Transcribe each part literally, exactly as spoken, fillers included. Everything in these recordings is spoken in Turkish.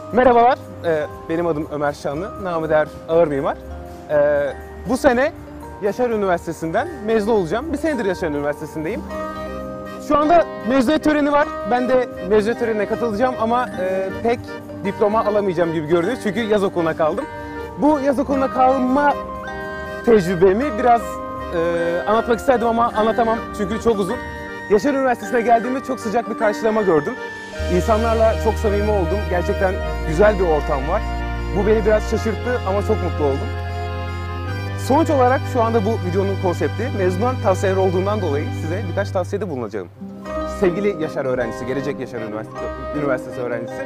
Merhabalar, ee, benim adım Ömer Şanlı, namı değer ağır mimar. Ee, bu sene Yaşar Üniversitesi'nden mezun olacağım. Bir senedir Yaşar Üniversitesi'ndeyim. Şu anda mezuniyet töreni var. Ben de mezuniyet törenine katılacağım ama e, pek diploma alamayacağım gibi görünüyor çünkü yaz okuluna kaldım. Bu yaz okuluna kalma tecrübemi biraz e, anlatmak isterdim ama anlatamam çünkü çok uzun. Yaşar Üniversitesi'ne geldiğimde çok sıcak bir karşılama gördüm. İnsanlarla çok samimi oldum. Gerçekten güzel bir ortam var. Bu beni biraz şaşırttı ama çok mutlu oldum. Sonuç olarak şu anda bu videonun konsepti mezundan tavsiyeler olduğundan dolayı size birkaç tavsiyede bulunacağım. Sevgili Yaşar öğrencisi, gelecek Yaşar Üniversitesi, Üniversitesi öğrencisi.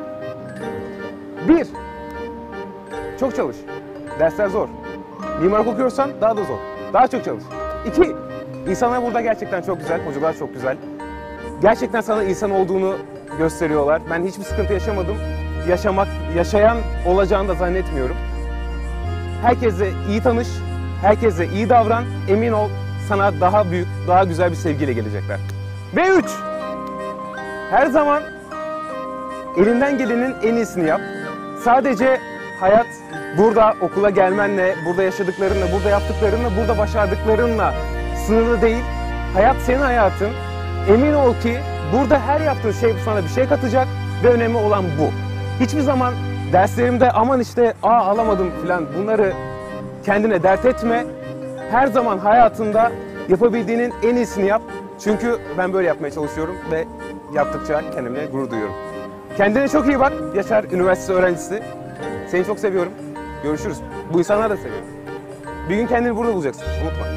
Bir, çok çalış. Dersler zor. Mimarlık okuyorsan daha da zor. Daha çok çalış. İki, insanlar burada gerçekten çok güzel, hocalar çok güzel. Gerçekten sana insan olduğunu gösteriyorlar. Ben hiçbir sıkıntı yaşamadım. Yaşamak, yaşayan olacağını da zannetmiyorum. Herkesle iyi tanış, herkesle iyi davran. Emin ol sana daha büyük, daha güzel bir sevgiyle gelecekler. Ve üç, her zaman elinden gelenin en iyisini yap. Sadece hayat burada okula gelmenle, burada yaşadıklarınla, burada yaptıklarınla, burada başardıklarınla sınırlı değil. Hayat senin hayatın. Emin ol ki burada her yaptığın şey sana bir şey katacak ve önemli olan bu. Hiçbir zaman derslerimde aman işte aa alamadım falan bunları kendine dert etme. Her zaman hayatında yapabildiğinin en iyisini yap. Çünkü ben böyle yapmaya çalışıyorum ve yaptıkça kendimle gurur duyuyorum. Kendine çok iyi bak Yaşar Üniversitesi öğrencisi. Seni çok seviyorum. Görüşürüz. Bu insanları da seviyorum. Bir gün kendini burada bulacaksın. Unutma.